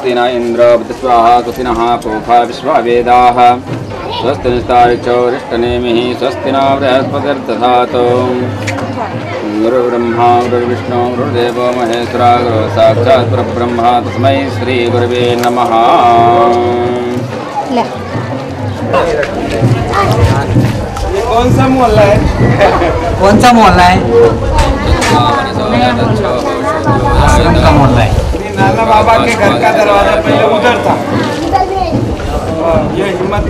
स्वस्ति न इंद्र स्वाहा स्वस्ति नः पूषा विश्ववेदाः स्वस्ति निस्तारिचौरिष्टनेमिः स्वस्ति न बृहस्पतिर्दधातु गुरुर्ब्रह्मा गुरुर्विष्णु गुरुर्देवो महेश्वरा गुरु साक्षात् परब्रह्म तस्मै श्री गुरुवे नमः। ये कौन सा मोहल्ला है? कौन सा मोहल्ला है? आश्रम का मोहल्ला है। नाना बाबा के घर का दरवाजा पहले उधर था। ये हिम्मत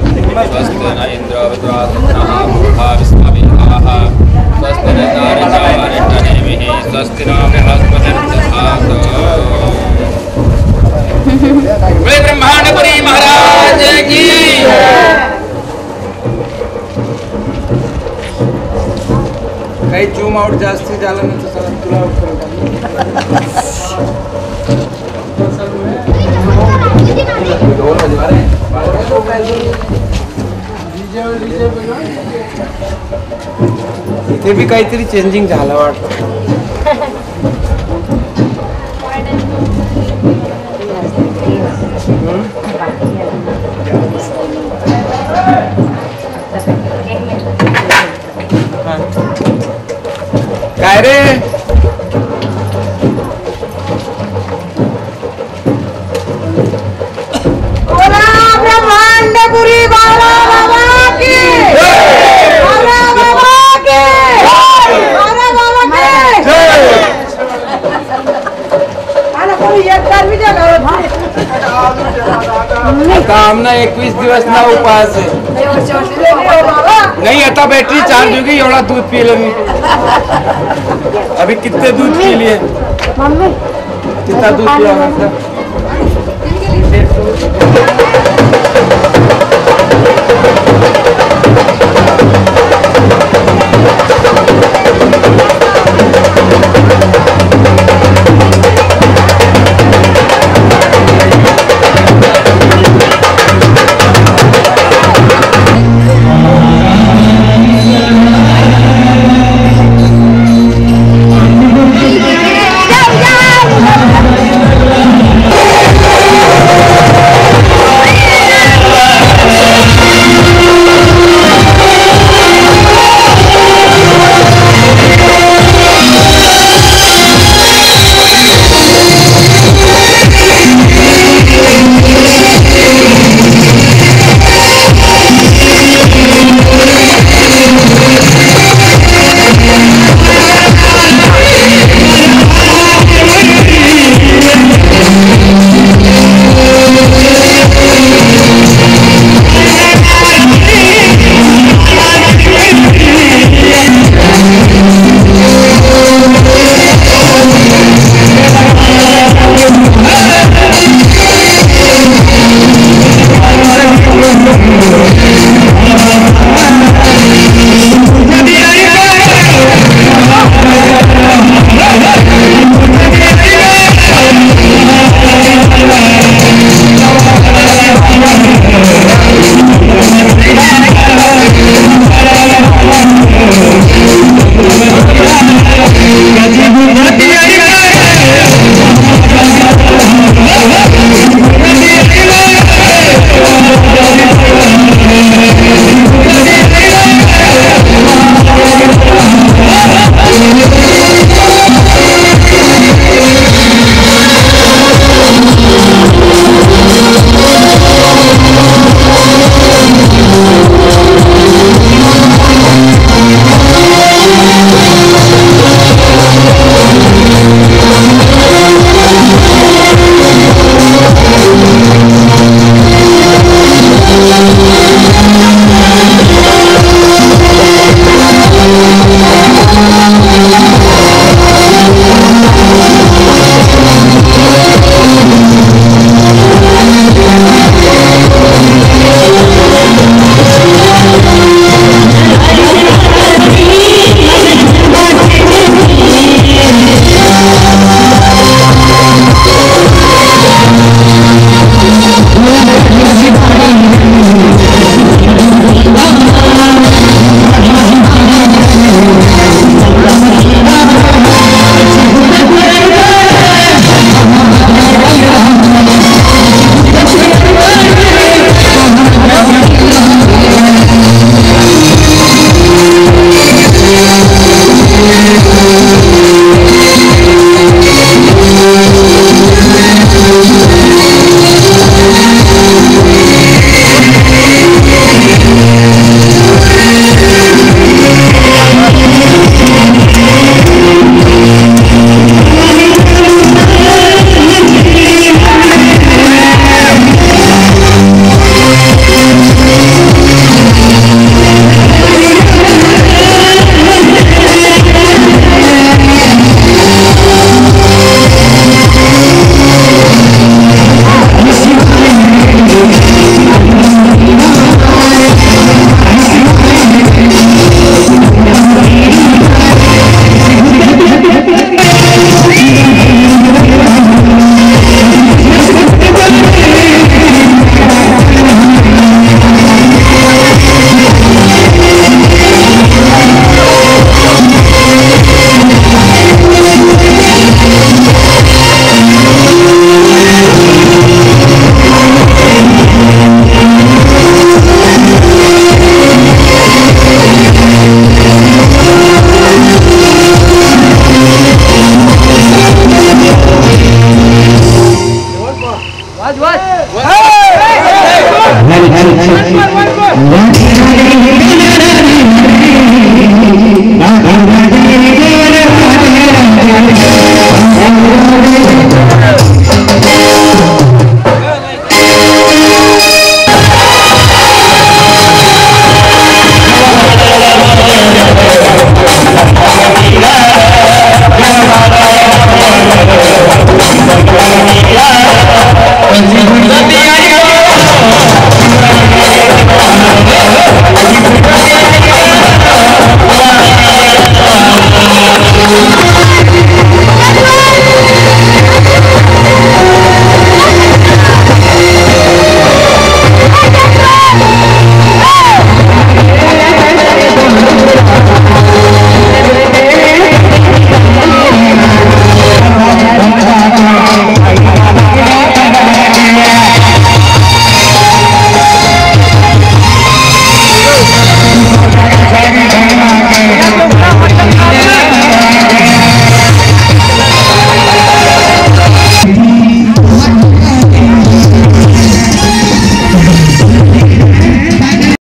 ब्रह्मांडपुरी महाराज की। काही जूम आउट जास्ती झालं ना तर सगळं तुला आउट करू इथे भी काहीतरी चेंजिंग झालं वाटतं। काय रे ब्रह्मांडपुरी बाला बाबा की बाला बाबा की बाला बाबा की आला कोणी एक बार भी द्या आता आमना 21 दिवस ना उपवास आहे। नहीं आता बैटरी चार्ज होगी एवढा दूध पी लो मी। अभी कितने दूध पी लिए? मम्मी कितना दूध पिया?